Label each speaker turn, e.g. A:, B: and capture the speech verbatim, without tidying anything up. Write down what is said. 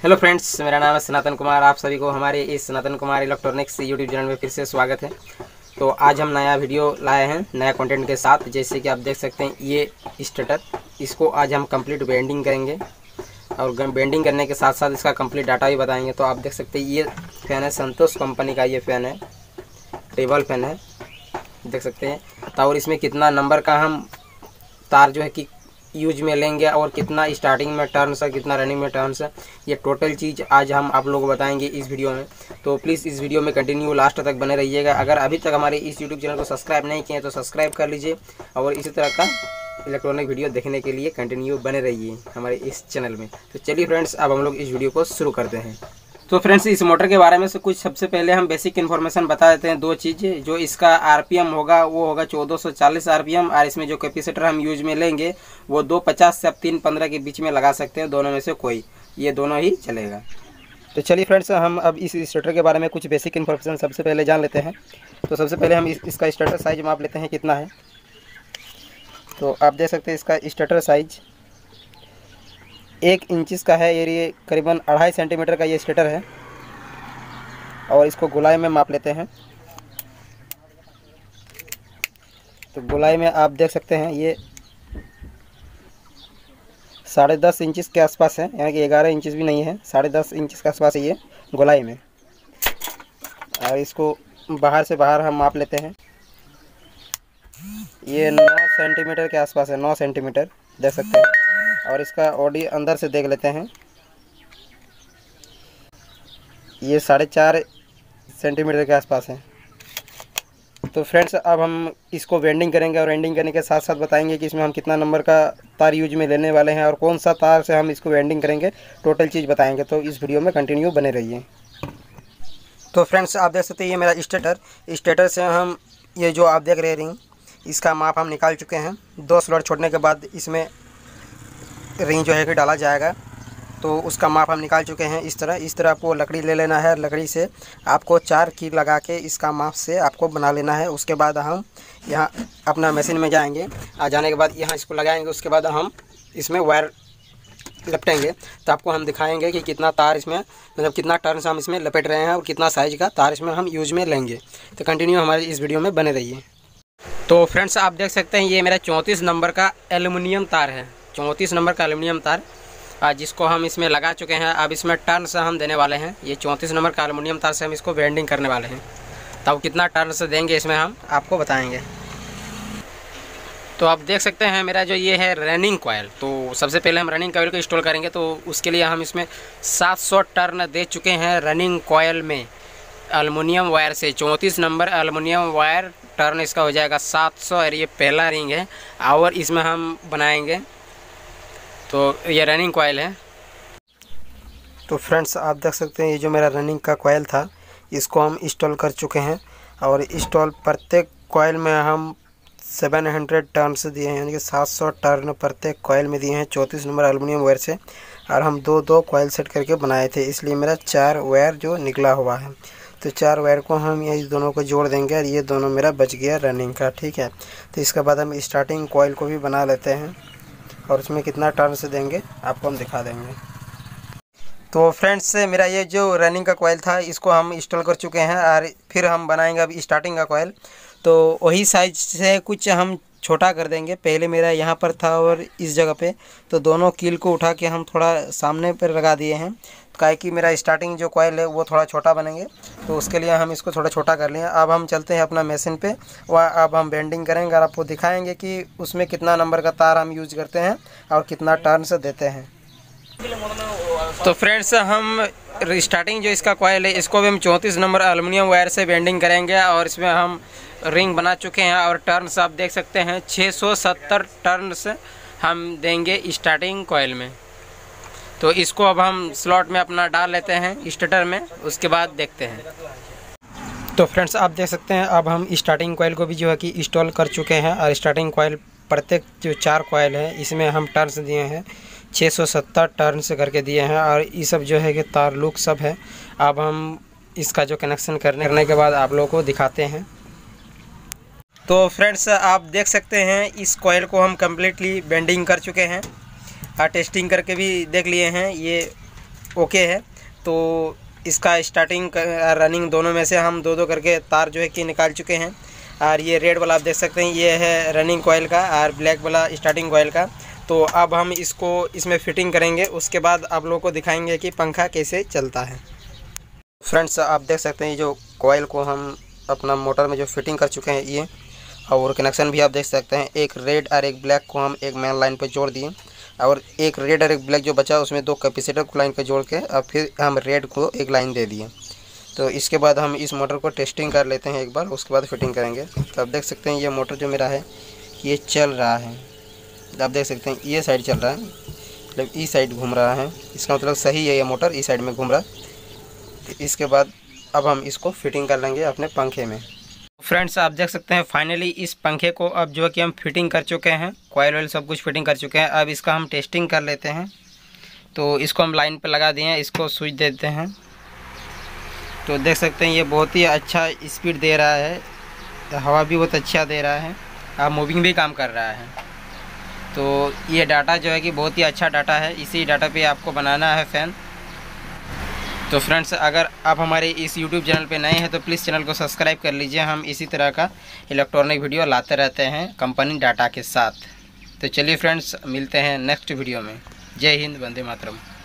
A: Hello friends, मेरा नाम है सनातन कुमार। आप सभी को हमारे इस Sanatan Kumar electronics YouTube channel में फिर से स्वागत है। तो आज हम नया वीडियो लाए हैं नया कंटेंट के साथ। जैसे कि आप देख सकते हैं ये स्टार्टर, इसको आज हम कंप्लीट बेंडिंग करेंगे और बेंडिंग करने के साथ साथ इसका कंप्लीट डाटा भी बताएंगे। तो आप देख सकते हैं ये फ़ैन है, संतोष कंपनी का ये फ़ैन है, टेबल फैन है, देख सकते हैं। तो और इसमें कितना नंबर का हम तार जो है कि यूज में लेंगे और कितना स्टार्टिंग में टर्न्स है, कितना रनिंग में टर्न्स है, ये टोटल चीज़ आज हम आप लोगों को बताएंगे इस वीडियो में। तो प्लीज़ इस वीडियो में कंटिन्यू लास्ट तक बने रहिएगा। अगर अभी तक हमारे इस यूट्यूब चैनल को सब्सक्राइब नहीं किए तो सब्सक्राइब कर लीजिए और इसी तरह का इलेक्ट्रॉनिक वीडियो देखने के लिए कंटिन्यू बने रहिए हमारे इस चैनल में। तो चलिए फ्रेंड्स, अब हम लोग इस वीडियो को शुरू करते हैं। तो फ्रेंड्स, इस मोटर के बारे में से कुछ सबसे पहले हम बेसिक इन्फॉर्मेशन बता देते हैं। दो चीज़ें, जो इसका आरपीएम होगा वो होगा चौदह सौ चालीस आरपीएम, और इसमें जो कैपेसिटर हम यूज में लेंगे वो दो पचास से आप तीन पंद्रह के बीच में लगा सकते हैं, दोनों में से कोई, ये दोनों ही चलेगा। तो चलिए फ्रेंड्स, हम अब इस स्टार्टर के बारे में कुछ बेसिक इन्फॉर्मेशन सबसे पहले जान लेते हैं। तो सबसे पहले हम इस, इसका स्टार्टर साइज माप लेते हैं कितना है। तो आप देख सकते हैं इसका स्टार्टर साइज एक इंचिस का है, ये करीबन अढ़ाई सेंटीमीटर का ये स्टार्टर है। और इसको गोलाई में माप लेते हैं। तो गोलाई में आप देख सकते हैं ये साढ़े दस इंचिस के आसपास है, यानी कि ग्यारह इंचिस भी नहीं है, साढ़े दस इंचिस के आसपास है ये गोलाई में। और इसको बाहर से बाहर हम माप लेते हैं, ये नौ सेंटीमीटर के आसपास है, नौ सेंटीमीटर देख सकते हैं। और इसका ऑडी अंदर से देख लेते हैं, ये साढ़े चार सेंटीमीटर के आसपास है। तो फ्रेंड्स, अब हम इसको वेंडिंग करेंगे और वेंडिंग करने के साथ साथ बताएंगे कि इसमें हम कितना नंबर का तार यूज में लेने वाले हैं और कौन सा तार से हम इसको वेंडिंग करेंगे, टोटल चीज़ बताएंगे। तो इस वीडियो में कंटिन्यू बने रहिए। तो फ्रेंड्स, आप देख सकते हैं ये मेरा स्टार्टर, स्टार्टर से हम ये जो आप देख रहे हैं रिंग, इसका माप हम निकाल चुके हैं। दो स्लॉट छोड़ने के बाद इसमें रिंग जो है कि डाला जाएगा, तो उसका माप हम निकाल चुके हैं। इस तरह इस तरह आपको लकड़ी ले लेना है, लकड़ी से आपको चार कील लगा के इसका माप से आपको बना लेना है। उसके बाद हम यहाँ अपना मशीन में जाएंगे, आ जाने के बाद यहाँ इसको लगाएंगे। उसके बाद हम इसमें वायर लपेटेंगे, तो आपको हम दिखाएंगे कि कितना तार इसमें, मतलब कितना टर्न हम इसमें लपेट रहे हैं और कितना साइज़ का तार इसमें हम यूज में लेंगे। तो कंटिन्यू हमारे इस वीडियो में बने रहिए। तो फ्रेंड्स, आप देख सकते हैं ये मेरा चौंतीस नंबर का एल्युमिनियम तार है, चौंतीस नंबर का एल्युमिनियम तार, जिसको हम इसमें लगा चुके हैं। अब इसमें टर्न से हम देने वाले हैं, ये चौंतीस नंबर का एल्युमिनियम तार से हम इसको वेल्डिंग करने वाले हैं। तब कितना टर्न से देंगे इसमें हम आपको बताएंगे। तो आप देख सकते हैं मेरा जो ये है रनिंग कॉयल। तो सबसे पहले हम रनिंग कॉयल को इंस्टॉल करेंगे, तो उसके लिए हम इसमें सात सौ टर्न दे चुके हैं रनिंग कॉयल में एल्युमिनियम वायर से। चौंतीस नंबर एल्युमिनियम वायर टर्न इसका हो जाएगा सात सौ, और ये पहला रिंग है और इसमें हम बनाएंगे। तो ये रनिंग कॉयल है। तो फ्रेंड्स, आप देख सकते हैं ये जो मेरा रनिंग का कॉयल था, इसको हम इंस्टॉल कर चुके हैं। और इंस्टॉल प्रत्येक कॉयल में हम सात सौ टर्न्स दिए हैं, यानी कि सात सौ टर्न प्रत्येक कॉयल में दिए हैं चौंतीस नंबर एल्युमिनियम वायर से। और हम दो दो कॉयल सेट करके बनाए थे, इसलिए मेरा चार वायर जो निकला हुआ है। तो चार वायर को हम ये दोनों को जोड़ देंगे और ये दोनों मेरा बच गया रनिंग का, ठीक है। तो इसके बाद हम स्टार्टिंग कॉयल को भी बना लेते हैं और उसमें कितना टर्न से देंगे आपको हम दिखा देंगे। तो फ्रेंड्स, मेरा ये जो रनिंग का कॉयल था इसको हम इंस्टॉल कर चुके हैं और फिर हम बनाएंगे अभी स्टार्टिंग का कॉयल। तो वही साइज से कुछ हम छोटा कर देंगे। पहले मेरा यहाँ पर था और इस जगह पे, तो दोनों कील को उठा के हम थोड़ा सामने पर लगा दिए हैं, काहे कि मेरा स्टार्टिंग जो कॉयल है वो थोड़ा छोटा बनेंगे, तो उसके लिए हम इसको थोड़ा छोटा कर लिए। अब हम चलते हैं अपना मशीन पे, वहाँ अब हम बेंडिंग करेंगे और आपको दिखाएंगे कि उसमें कितना नंबर का तार हम यूज करते हैं और कितना टर्न से देते हैं। तो फ्रेंड्स, हम स्टार्टिंग जो इसका कॉयल है इसको भी हम चौंतीस नंबर एल्युमिनियम वायर से बेंडिंग करेंगे और इसमें हम रिंग बना चुके हैं। और टर्न्स आप देख सकते हैं छः सौ सत्तर टर्न्स हम देंगे स्टार्टिंग कॉयल में। तो इसको अब हम स्लॉट में अपना डाल लेते हैं स्टार्टर में, उसके बाद देखते हैं। तो फ्रेंड्स, आप देख सकते हैं अब हम स्टार्टिंग कॉयल को भी जो है कि इंस्टॉल कर चुके हैं। और स्टार्टिंग कॉयल प्रत्येक जो चार कॉयल है इसमें हम टर्न्स दिए हैं, छः सौ सत्तर टर्न्स करके दिए हैं। और ये सब जो है कि तार लूक सब है। अब हम इसका जो कनेक्शन करने करने के बाद आप लोगों को दिखाते हैं। तो फ्रेंड्स, आप देख सकते हैं इस कॉयल को हम कम्प्लीटली बेंडिंग कर चुके हैं और टेस्टिंग करके भी देख लिए हैं। ये ओके है। तो इसका स्टार्टिंग रनिंग दोनों में से हम दो दो करके तार जो है कि निकाल चुके हैं। और ये रेड वाला आप देख सकते हैं, ये है रनिंग कॉइल का, और ब्लैक वाला स्टार्टिंग कॉइल का। तो अब हम इसको इसमें फिटिंग करेंगे, उसके बाद आप लोगों को दिखाएंगे कि पंखा कैसे चलता है। फ्रेंड्स, आप देख सकते हैं ये जो कॉइल को हम अपना मोटर में जो फिटिंग कर चुके हैं ये, और कनेक्शन भी आप देख सकते हैं। एक रेड और एक ब्लैक को हम एक मेन लाइन पर जोड़ दिए, और एक रेड और एक ब्लैक जो बचा उसमें दो कैपेसिटर को लाइन पर जोड़ के और फिर हम रेड को एक लाइन दे दिए। तो इसके बाद हम इस मोटर को टेस्टिंग कर लेते हैं एक बार, उसके बाद फिटिंग करेंगे। तो आप देख सकते हैं ये मोटर जो मेरा है ये चल रहा है। आप देख सकते हैं ये साइड चल रहा है, मतलब ई साइड घूम रहा है, इसका मतलब सही है, ये मोटर ई साइड में घूम रहा है। तो इसके बाद अब हम इसको फिटिंग कर लेंगे अपने पंखे में। फ्रेंड्स, आप देख सकते हैं फाइनली इस पंखे को अब जो है कि हम फिटिंग कर चुके हैं, कॉइल ऑयल सब कुछ फिटिंग कर चुके हैं। अब इसका हम टेस्टिंग कर लेते हैं। तो इसको हम लाइन पे लगा दिए हैं, इसको स्विच देते हैं। तो देख सकते हैं ये बहुत ही अच्छा स्पीड दे रहा है, हवा भी बहुत अच्छा दे रहा है, अब मूविंग भी काम कर रहा है। तो ये डाटा जो है कि बहुत ही अच्छा डाटा है, इसी डाटा पे आपको बनाना है फ़ैन। तो फ्रेंड्स, अगर आप हमारे इस यूट्यूब चैनल पे नए हैं तो प्लीज़ चैनल को सब्सक्राइब कर लीजिए। हम इसी तरह का इलेक्ट्रॉनिक वीडियो लाते रहते हैं कंपनी डाटा के साथ। तो चलिए फ्रेंड्स, मिलते हैं नेक्स्ट वीडियो में। जय हिंद, वंदे मातरम।